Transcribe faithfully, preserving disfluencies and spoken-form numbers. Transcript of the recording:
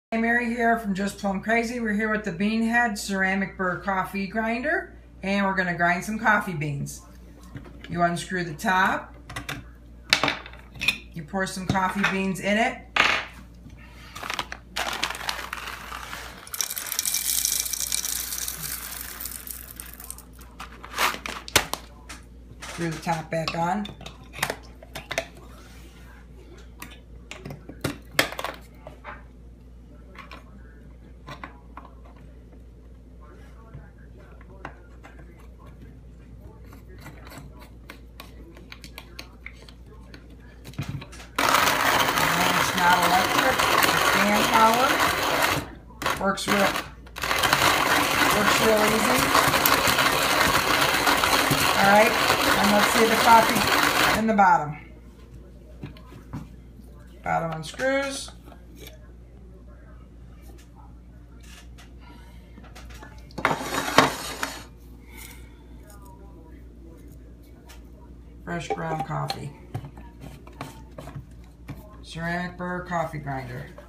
Hey, Mary here from Just Plum Crazy. We're here with the BeanHead ceramic burr coffee grinder, and we're going to grind some coffee beans. You unscrew the top, you pour some coffee beans in it, screw the top back on. Not electric, it's fan power. Works real, works real easy. All right, and let's see the coffee in the bottom. Bottom unscrews. Fresh ground coffee. Ceramic burr coffee grinder.